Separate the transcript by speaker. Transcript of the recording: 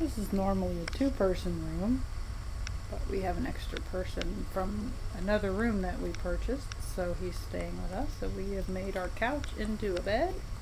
Speaker 1: This is normally a two-person room, but we have an extra person from another room that we purchased, so he's staying with us. So we have made our couch into a bed.